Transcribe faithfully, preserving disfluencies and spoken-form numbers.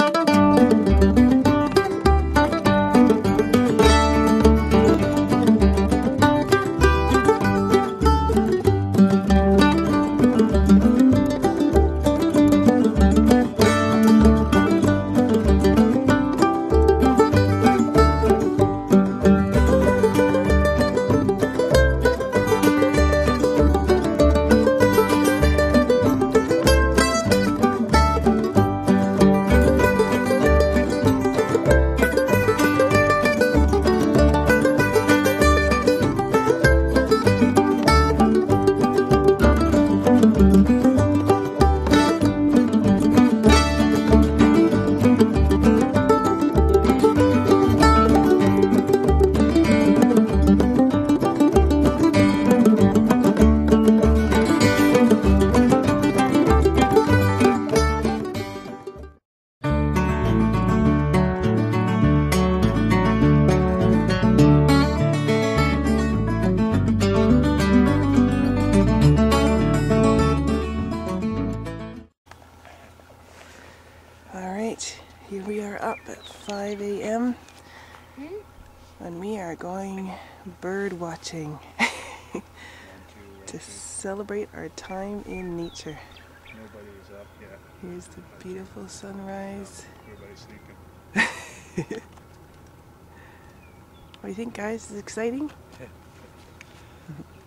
Alright, here we are up at five A M and we are going bird watching to celebrate our time in nature. Nobody's up yet. Here's the beautiful sunrise. Everybody's sleeping. What do you think, guys? Is it exciting?